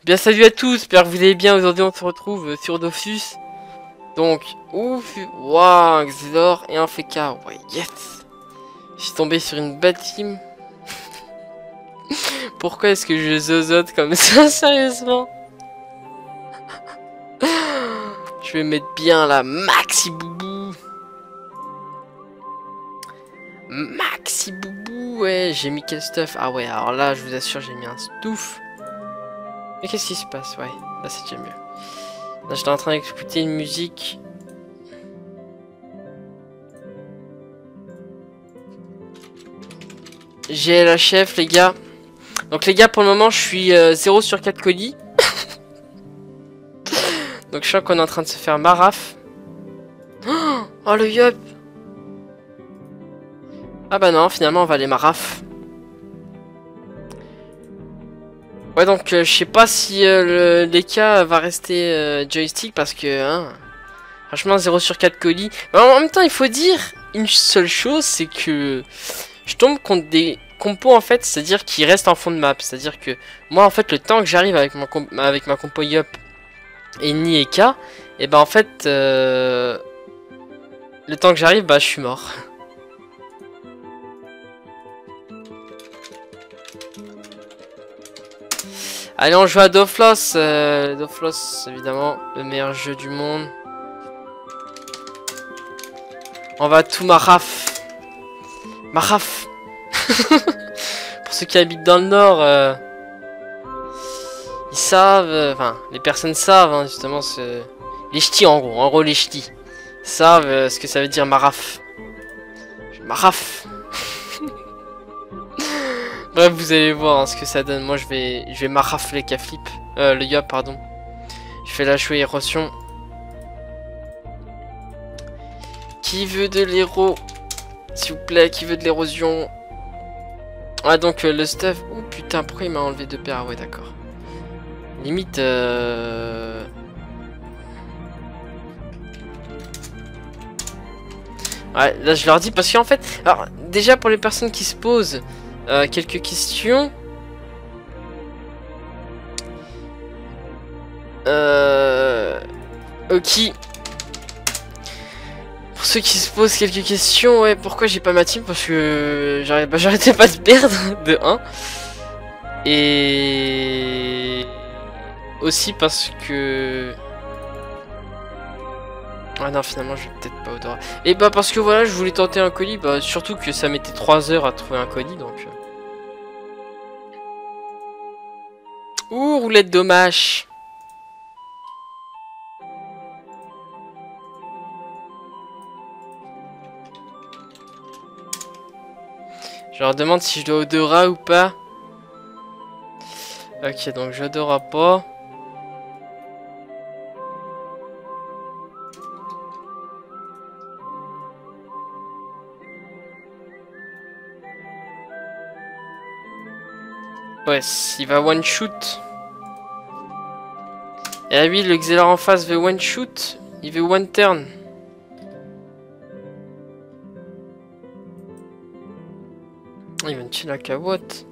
Bien salut à tous, j'espère que vous allez bien. Aujourd'hui on se retrouve sur Dofus. Donc, ouf, waouh, un Xelor et un Feka. Ouais, yes. Je suis tombé sur une belle team. Pourquoi est-ce que je zozote comme ça, sérieusement? Je vais mettre bien la Maxi Boubou. Maxi Boubou, ouais, j'ai mis quel stuff? Ah ouais, alors là, je vous assure, j'ai mis un stouff. Mais qu'est-ce qui se passe? Ouais, là c'est déjà mieux. Là, j'étais en train d'écouter une musique. J'ai la chef, les gars. Donc les gars, pour le moment, je suis 0 sur 4 colis. Donc je sens qu'on est en train de se faire maraf. Oh le yop. Ah bah non, finalement on va aller maraf. Ouais, donc je sais pas si l'Eka va rester joystick parce que hein, franchement 0 sur 4 colis. Mais en même temps il faut dire une seule chose, c'est que je tombe contre des compos en fait, c'est-à-dire qui restent en fond de map. C'est-à-dire que moi en fait le temps que j'arrive avec ma compo Yop et Ni Eka, et ben en fait le temps que j'arrive, bah je suis mort. Allez, on joue à Doflos. Doflos, évidemment, le meilleur jeu du monde. On va tout maraf. Maraf. Pour ceux qui habitent dans le nord, ils savent, enfin, les personnes savent, hein, justement, les ch'tis en gros les ch'tis savent ce que ça veut dire maraf. Maraf. Bref, vous allez voir hein, ce que ça donne. Moi, je vais maraf les K-flip. Le Yop, pardon. Je fais la chouette érosion. Qui veut de l'héros? S'il vous plaît, qui veut de l'érosion? Ah, donc le stuff. Oh putain, pourquoi il m'a enlevé 2 paires? Ah, ouais, d'accord. Limite. Ouais, là je leur dis parce qu'en fait. Alors, déjà pour les personnes qui se posent quelques questions. Ok. Pour ceux qui se posent quelques questions, ouais, pourquoi j'ai pas ma team? Parce que j'arrêtais pas de perdre de 1. Et aussi parce que... Ah non, finalement je vais peut-être pas Odora. Et bah parce que voilà, je voulais tenter un colis, bah surtout que ça mettait 3 heures à trouver un colis, donc... Ouh, roulette dommage. Je leur demande si je dois Odora ou pas. Ok, donc j'Odora pas. Ouais, il va one shoot. Et ah oui, le Xelor en face veut one shoot. Il veut one turn. Il va me tuer la cabotte.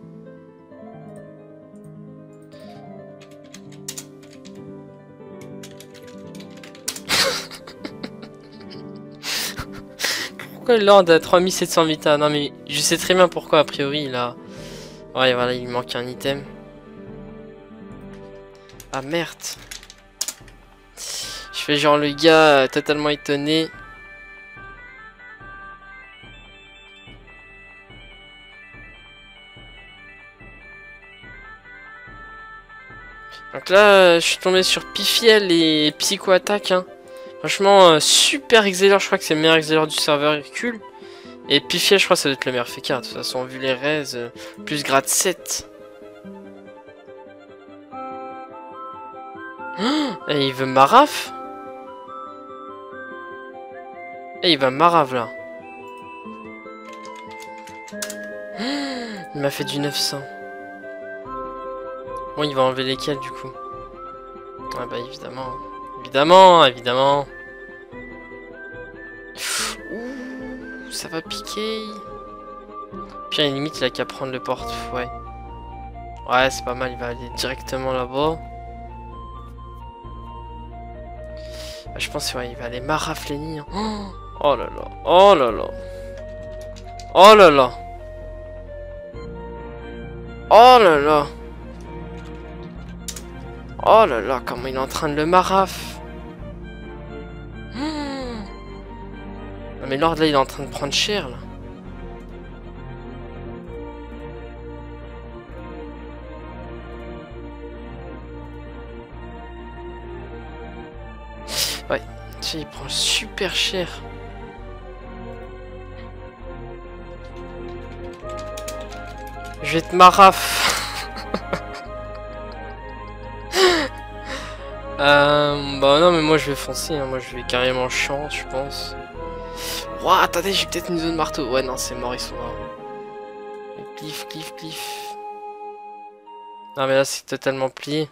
Pourquoi le Lord a 3700 vita? Non mais je sais très bien pourquoi a priori il a... Ouais voilà, il manque un item. Ah merde. Je fais genre le gars totalement étonné. Donc là, je suis tombé sur Pifiel et Psycho Attack. Hein. Franchement, super Xelor. Je crois que c'est le meilleur Xelor du serveur Hercule. Et Pifiel, je crois que ça doit être le meilleur Feka. De toute façon, vu les raises, plus grade 7. Et il veut Maraf. Et il va Maraf là. Il m'a fait du 900. Bon, il va enlever lesquels du coup? Ah bah évidemment. Évidemment, évidemment. Ouh, ça va piquer. Puis à la limite, il a qu'à prendre le porte. Ouais. Ouais, c'est pas mal, il va aller directement là-bas. Je pense ouais, il va aller maraflénie. Hein. Oh là là, oh là là. Oh là là. Oh là là. Oh là là, comment il est en train de le maraf. Non mais Lord là, il est en train de prendre cher là. Ouais, tu sais, il prend super cher. Je vais te maraf. Bah non mais moi je vais foncer, hein. Moi je vais carrément chance je pense. Ouah, attendez, j'ai peut-être une zone marteau. Ouais non c'est mort, ils sont là. Cliff, cliff, cliff. Non mais là c'est totalement plié.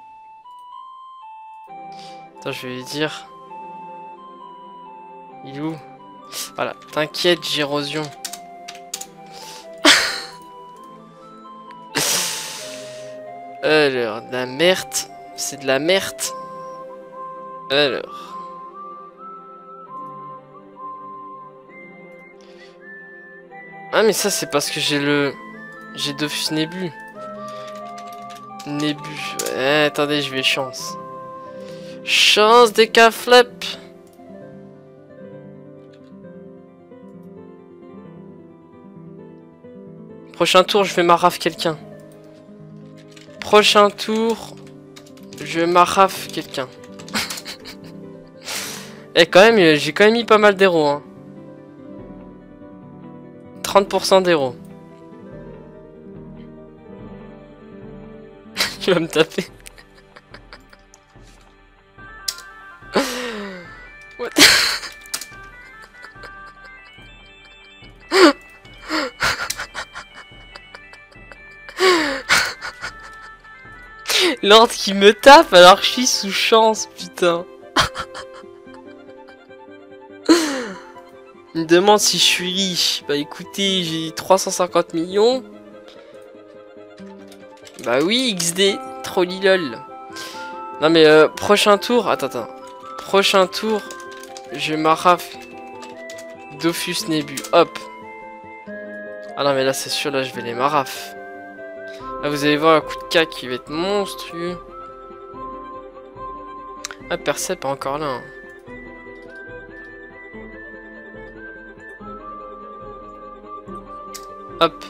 Attends, je vais lui dire. Il est où? Voilà, t'inquiète, j'érosion. Alors, de la merde. C'est de la merde. Alors. Ah mais ça c'est parce que j'ai le... J'ai Dofus Nébu. Nébu. Ouais, attendez, je vais chance. Chance des caflep. Prochain tour, je vais maraf quelqu'un. Prochain tour, je maraf quelqu'un. Et quand même, j'ai quand même mis pas mal d'héros. Hein. 30% d'héros. Tu vas me taper. What? Lord qui me tape alors que je suis sous chance, putain. Il me demande si je suis riche. Bah écoutez, j'ai 350 millions. Bah oui, XD, trollilol. Non mais prochain tour, attends. Prochain tour, je maraf Dofus Nébu, hop. Ah non mais là c'est sûr, là je vais les maraf. Là vous allez voir un coup de cac qui va être monstrueux. Ah Percep encore là. Hein. Hop.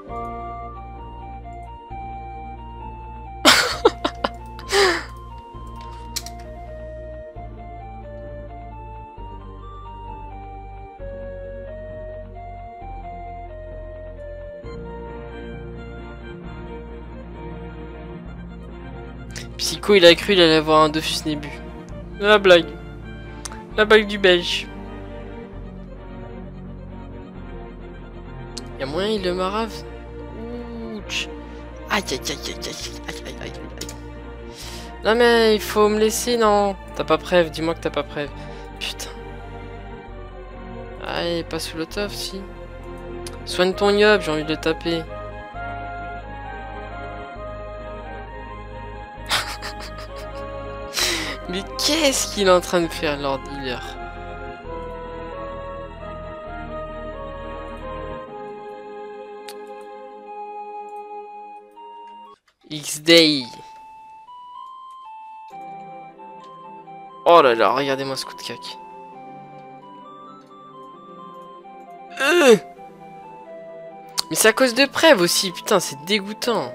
Psycho il a cru il allait avoir un Dofus Nébu. La blague. La blague du belge. Y'a moyen il le marave. Ouch. Aïe aïe aïe aïe aïe aïe aïe aïe. Non mais il faut me laisser, non. T'as pas preuve, dis-moi que t'as pas preuve. Putain. Ah, il est pas sous le tof, si. Soigne ton yob, j'ai envie de le taper. Mais qu'est-ce qu'il est en train de faire, Lord Healer? X-Day. Oh là là, regardez-moi ce coup de cac. Mais c'est à cause de Prève aussi, putain, c'est dégoûtant.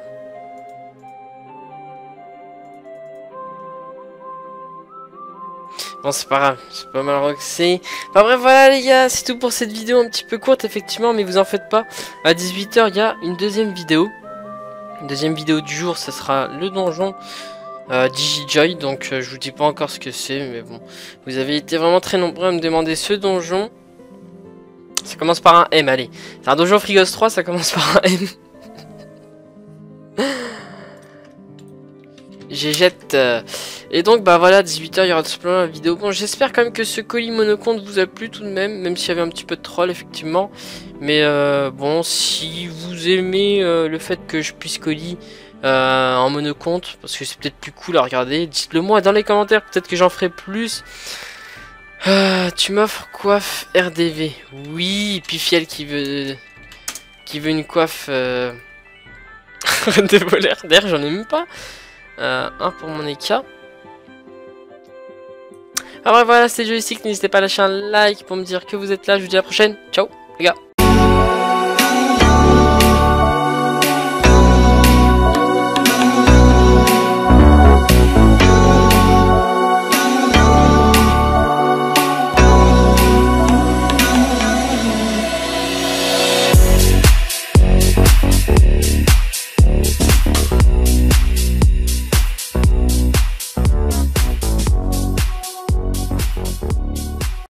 Bon, c'est pas grave, c'est pas mal roxé. Enfin bref, voilà les gars, c'est tout pour cette vidéo un petit peu courte, effectivement, mais vous en faites pas. À 18 h, il y a une deuxième vidéo. Une deuxième vidéo du jour, ce sera le donjon DigiJoy. Donc, je vous dis pas encore ce que c'est, mais bon. Vous avez été vraiment très nombreux à me demander ce donjon. Ça commence par un M, allez. C'est un donjon Frigos 3, ça commence par un M. Et donc bah voilà, 18 h il y aura tout simplement la vidéo. Bon, j'espère quand même que ce colis monocompte vous a plu tout de même s'il y avait un petit peu de troll effectivement. Mais bon, si vous aimez le fait que je puisse colis en monocompte, parce que c'est peut-être plus cool à regarder, dites-le moi dans les commentaires, peut-être que j'en ferai plus. Tu m'offres coiffe RDV. Oui, Pifiel qui veut une coiffe de voleur. D'ailleurs, j'en ai même pas. Un pour mon EK. Alors voilà, c'était Joystick. N'hésitez pas à lâcher un like pour me dire que vous êtes là. Je vous dis à la prochaine. Ciao, les gars.